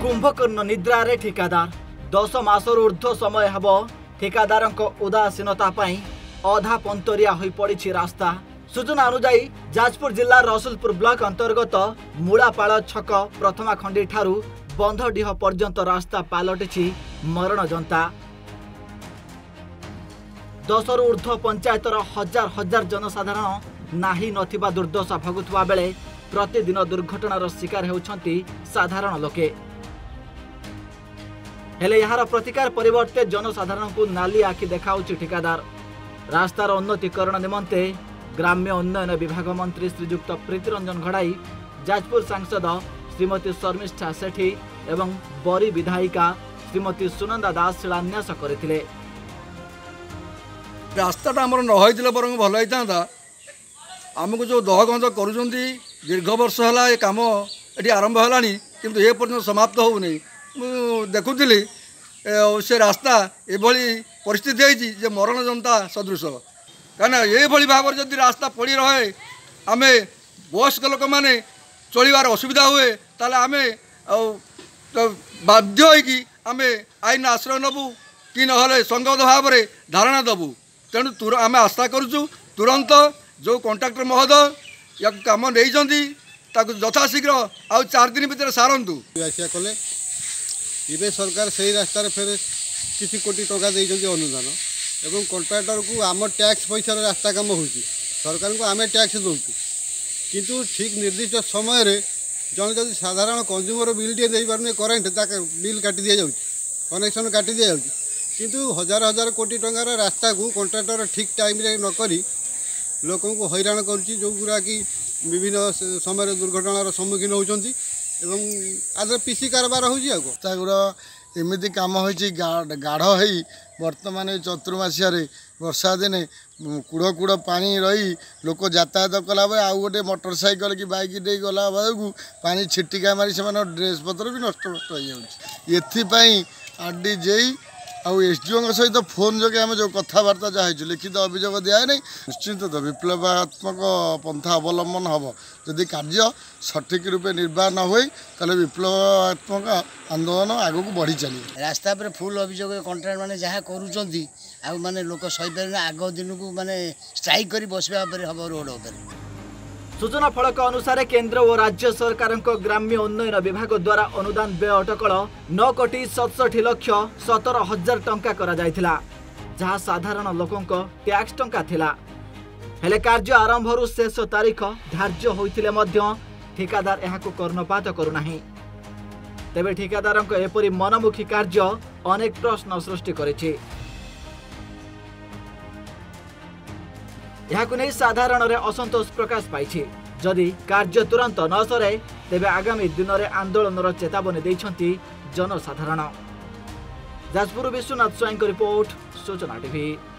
कुंभकर्ण निद्रारे ठिकादार 10 मासर ऊर्ध्व समय हब ठिकादार उदासीनता अधा पंतरिया हो पड़ी रास्ता। सूचना अनुजाई जाजपुर जिला रसुलपुर ब्लॉक अंतर्गत मूलापाड़ छक प्रथमा खंडी ठारू बंधडीह पर्यंत रास्ता पलटि मरण जनता। 10 रु ऊर्ध्व पंचायतर हजार हजार जनसाधारण नाही नथिबा दुर्दशा भोगुवा बेले प्रतिदिन दुर्घटनार शिकार होउछंती साधारण लोके। हेले यार प्रतिकार परिवर्ते जनसाधारण को नाली आखि देखाउछि ठिकादार। रास्तार उन्नतीकरण निमंते ग्राम्य उन्नयन विभाग मंत्री श्रीजुक्त प्रीतिरंजन घड़ाई, जाजपुर सांसद श्रीमती शर्मिष्ठा सेठी एवं बरी विधायिका श्रीमती सुनंदा दास शिलान्यास करथिले। रास्ताटा आमर न बर भल होता। आमको जो दहगंज कर दीर्घ वर्ष है कम ये आरंभ है किंतु ए पर्यटन समाप्त होनी। देखुली से रास्ता एभली परिस्थिति है मरण जनता सदृश। कहीं ये भाव जदि रास्ता पड़ी रहे आम वयस्क लोक मैंने चलबार असुविधा हुए ताले आम बाध्य होमें आईन आश्रय नबू कि ना संगत भाव में धारणा दबू। तेणु आम आशा करुचु तुरंत जो कंट्राक्टर महोदय या कम नहीं यथाशीघ्र आउ 4 दिन भितर सारंतु। कले इबे सरकार से रास्तार फेर किसी कोटी टका देइछन्ती अनुदान एवं कंट्राक्टर को आम टैक्स पैसा रास्ता काम हो सरकार को आम टैक्स दौचु किंतु ठीक निर्दिष्ट समय रे जन जदि साधारण कंज्यूमर बिल टे दे पारे करेन्ट बिल काटी दि जाउछि कनेक्शन काटी दि जाउछि किंतु हजार हजार कोटी टंकार रास्ता को कंट्राक्टर ठीक टाइम रे न करी लोकों को हैरान करुच्ची जो गुरा कि विभिन्न समय दुर्घटनार सम्मुखीन होती एवं आज पीसी कारबार होगा एमती कम हो गाढ़ हो बर्तमान चतुर्मासिया वर्षा दिने कूड़ कूड़ पानी रही लोक यातायात कला आउ गोटे मोटरसाइकल कि बाइक दे गला बेलू पानी छिटिका मारी से ड्रेस पत्र भी नष्ट नष्ट हो जाए। आरडी जेई आउ एसडीओ सहित फोन जोगे आम जो कथबार्ता जहाँ लिखित अभियोग दिए नहीं निश्चित तो विप्लवात्मक पंथा अवलंबन हम जदि कार्य सठिक रूपे निर्वाह न हुए ताले विप्लवात्मक आंदोलन आगू को बढ़ी चलिए। रास्ता पर फुल अभियोग कंट्राक्टर मैंने जहाँ करूँ माने लोक सही पारे आग दिन को माने स्ट्राइक कर बसवा हम रोड पर। सूचना फलक अनुसार केंद्र और राज्य सरकार ग्राम्य उन्नयन विभाग द्वारा अनुदान व्यय अटकल 9,67,17,000 टंका करा जायथिला, जहाँ साधारण लोकों टैक्स टंका थिला। हेले कार्य आरंभरू शेष तारीख धार्य होइथिले मध्य ठिकादार एहाकु कर्णपात करुनाही। तेबे ठिकादार एपरी मनमुखी कार्य अनेक प्रश्न सृष्टि करिछि। यहाकु नहीं साधारण रे असंतोष प्रकाश पाइछि। जदि कार्य तुरंत न सरे तेबे आगामी दिन में आंदोलन चेतावनी दैछंती जनसाधारण। Jajpur Biswanath Swain report, Suchana TV.